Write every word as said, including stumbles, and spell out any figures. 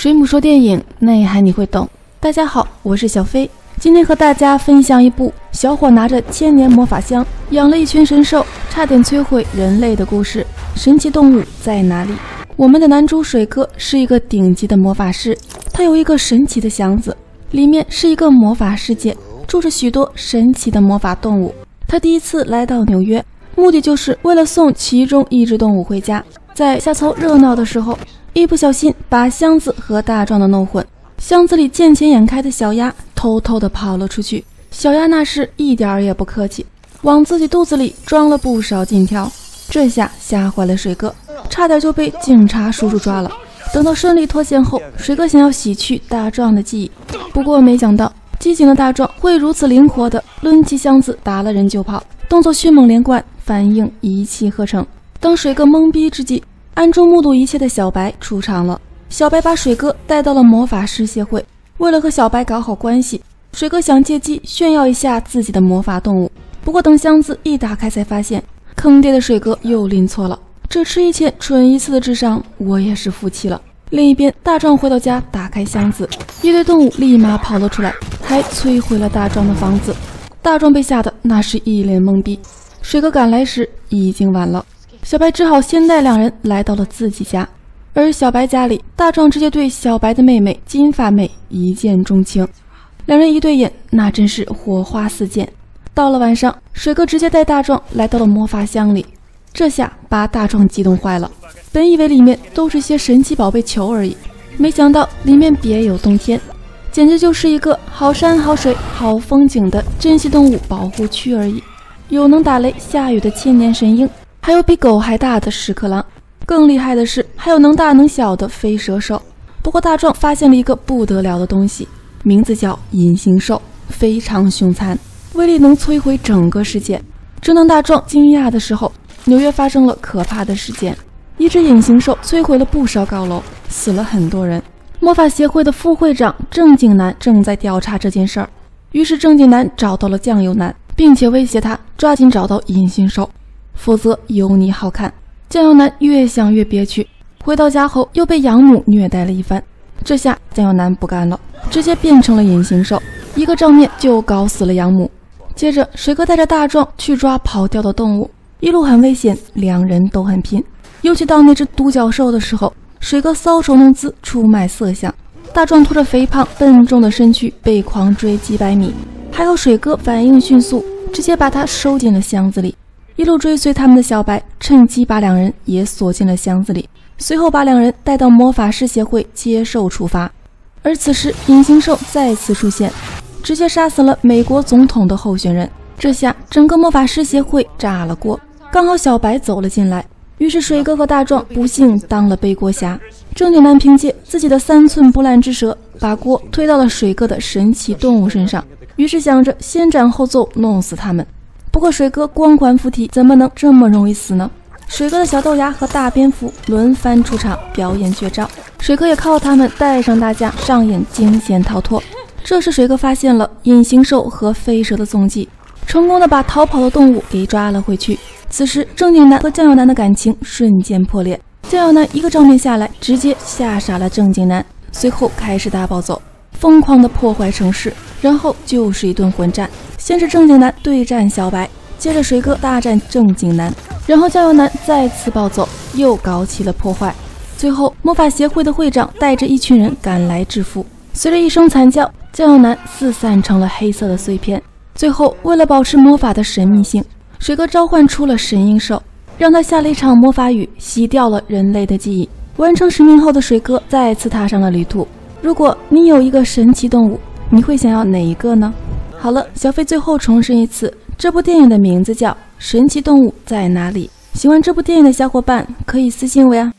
水母说电影内涵你会懂。大家好，我是小飞，今天和大家分享一部小伙拿着千年魔法箱养了一群神兽，差点摧毁人类的故事。神奇动物在哪里？我们的男主水哥是一个顶级的魔法师，他有一个神奇的箱子，里面是一个魔法世界，住着许多神奇的魔法动物。他第一次来到纽约，目的就是为了送其中一只动物回家。在下凑热闹的时候，一不小心把箱子和大壮的弄混，箱子里见钱眼开的小鸭偷偷的跑了出去。小鸭那是一点儿也不客气，往自己肚子里装了不少金条，这下吓坏了水哥，差点就被警察叔叔抓了。等到顺利脱险后，水哥想要洗去大壮的记忆，不过没想到机警的大壮会如此灵活的抡起箱子打了人就跑，动作迅猛连贯，反应一气呵成。当水哥懵逼之际，暗中目睹一切的小白出场了。小白把水哥带到了魔法师协会，为了和小白搞好关系，水哥想借机炫耀一下自己的魔法动物。不过等箱子一打开，才发现坑爹的水哥又拎错了。这吃一堑蠢一次的智商，我也是服气了。另一边，大壮回到家，打开箱子，一堆动物立马跑了出来，还摧毁了大壮的房子。大壮被吓得那是一脸懵逼。水哥赶来时已经晚了，小白只好先带两人来到了自己家。而小白家里，大壮直接对小白的妹妹金发妹一见钟情，两人一对眼，那真是火花四溅。到了晚上，水哥直接带大壮来到了魔法箱里，这下把大壮激动坏了。本以为里面都是些神奇宝贝球而已，没想到里面别有洞天，简直就是一个好山好水好风景的珍稀动物保护区而已。有能打雷下雨的千年神鹰，还有比狗还大的屎壳郎，更厉害的是还有能大能小的飞蛇兽。不过大壮发现了一个不得了的东西，名字叫隐形兽，非常凶残，威力能摧毁整个世界。正当大壮惊讶的时候，纽约发生了可怕的事件，一只隐形兽摧毁了不少高楼，死了很多人。魔法协会的副会长郑景南正在调查这件事儿，于是郑景南找到了酱油男，并且威胁他抓紧找到隐形兽，否则有你好看。酱油男越想越憋屈，回到家后又被养母虐待了一番，这下酱油男不干了，直接变成了隐形兽，一个照面就搞死了养母。接着水哥带着大壮去抓跑掉的动物，一路很危险，两人都很拼。尤其到那只独角兽的时候，水哥搔首弄姿，出卖色相，大壮拖着肥胖笨重的身躯被狂追几百米，还好水哥反应迅速，直接把他收进了箱子里。一路追随他们的小白趁机把两人也锁进了箱子里，随后把两人带到魔法师协会接受处罚。而此时隐形兽再次出现，直接杀死了美国总统的候选人，这下整个魔法师协会炸了锅。刚好小白走了进来，于是水哥和大壮不幸当了背锅侠。郑景南凭借自己的三寸不烂之舌，把锅推到了水哥的神奇动物身上，于是想着先斩后奏弄死他们。不过水哥光环附体，怎么能这么容易死呢？水哥的小豆芽和大蝙蝠轮番出场表演绝招，水哥也靠他们带上大家上演惊险逃脱。这时水哥发现了隐形兽和飞蛇的踪迹，成功的把逃跑的动物给抓了回去。此时郑景南和酱油男的感情瞬间破裂，酱油男一个照面下来，直接吓傻了郑景南，随后开始大暴走，疯狂的破坏城市，然后就是一顿混战。先是郑景南对战小白，接着水哥大战郑景南，然后酱油男再次暴走，又搞起了破坏。最后魔法协会的会长带着一群人赶来制服，随着一声惨叫，酱油男四散成了黑色的碎片。最后为了保持魔法的神秘性，水哥召唤出了神鹰兽，让他下了一场魔法雨，洗掉了人类的记忆。完成使命后的水哥再次踏上了旅途。如果你有一个神奇动物，你会想要哪一个呢？好了，小飞最后重申一次，这部电影的名字叫《神奇动物在哪里》。喜欢这部电影的小伙伴可以私信我呀。